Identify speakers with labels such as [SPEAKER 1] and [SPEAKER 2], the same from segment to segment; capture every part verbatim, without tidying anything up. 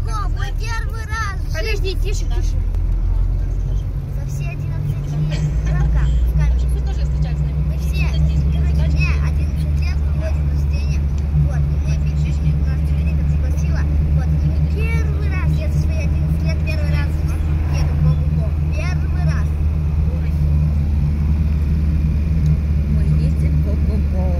[SPEAKER 1] О, мой первый раз.
[SPEAKER 2] Подожди, тише, тише.
[SPEAKER 1] За все одиннадцать лет. Рамка, в камере.
[SPEAKER 3] Вы тоже встречались с нами?
[SPEAKER 1] Мы все. Короче, не, одиннадцать лет, у него день рождения. Вот, и мы пишем, у нас Вероника пригласила. Вот, и мы первый раз, я за свои одиннадцать лет первый раз еду в Богу. Первый раз.
[SPEAKER 4] Мы ездим в Го-Го-Го.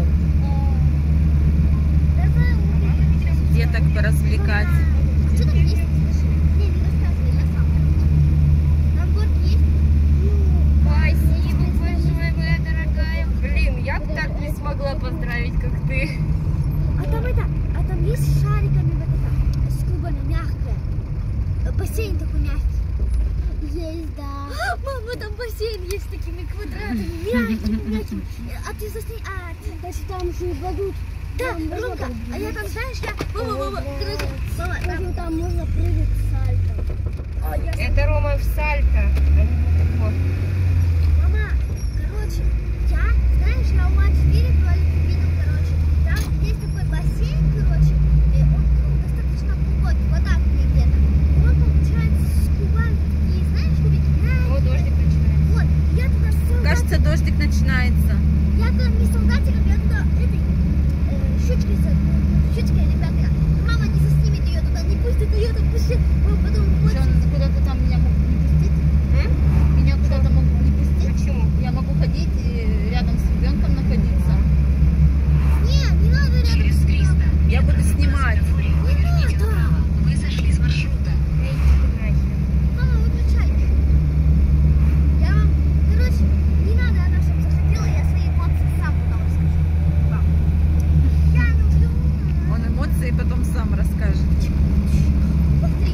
[SPEAKER 4] Деток поразвлекать.
[SPEAKER 1] А что там есть? Не, не рассказывай, я сам. Там город есть?
[SPEAKER 2] Спасибо большое, моя дорогая. Блин, я бы так не смогла поздравить, как ты.
[SPEAKER 1] А там это, а там есть с шариками вот это, с кубами мягкое. Бассейн такой мягкий. Есть, да. Мама, там бассейн есть с такими квадратами, мягкими, мягкими. А ты засни, а ты... Значит, там же дадут. Да, Ромка, а я там, знаешь, я... Мама, мама, короче, мама, там, там можно прыгать с сальто. О, я...
[SPEAKER 2] Это Рома в сальто, а не в вот.
[SPEAKER 1] Мама, короче, я, знаешь, я у А четыре кролика видел, короче, там есть такой бассейн, короче, и он ну, достаточно глубокий, вот так мне где-то. Он получается с кубами такие, знаешь, кубики,
[SPEAKER 2] О,
[SPEAKER 1] мягкие.
[SPEAKER 2] дождик начинается.
[SPEAKER 1] Вот, я туда с солдатиком,
[SPEAKER 4] Кажется, дождик начинается.
[SPEAKER 1] я туда не с солдатиком, я туда этой э, щучкой, с- щучкой или пяткой. Мама не заснимет ее туда, не пустит ее, там пусть потом
[SPEAKER 4] Что,
[SPEAKER 1] хочет.
[SPEAKER 4] куда-то там меня могут не пустить?
[SPEAKER 2] М?
[SPEAKER 4] Меня куда-то могут не пустить?
[SPEAKER 2] Почему?
[SPEAKER 4] Я могу ходить и рядом с ребенком находиться.
[SPEAKER 1] Не, не надо рядом с ребенком.
[SPEAKER 4] Я буду снимать.
[SPEAKER 1] Не надо.
[SPEAKER 3] Вы сошли с маршрута.
[SPEAKER 2] Эй, ты нахер.
[SPEAKER 1] Мама, выключай. Я вам, короче, не надо, она чтобы заходила, я свои эмоции сам потом расскажу вам. Я люблю.
[SPEAKER 4] Он эмоции потом сам расскажет.
[SPEAKER 1] Повтори.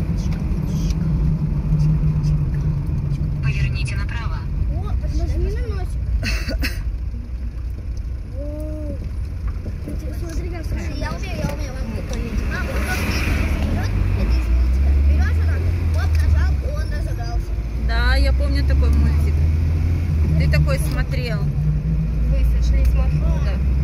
[SPEAKER 3] Поверните направо.
[SPEAKER 1] О, нажми на носик. О, смотри, как слушай, я умею, я умею, мама, такой видите. Мама, вот тот вперед, это из мультика. Берешь вот так, оп, нажал, он разогнался.
[SPEAKER 4] Да, я помню такой мультик. Ты такой смотрел.
[SPEAKER 2] Вы сошли с маршрута.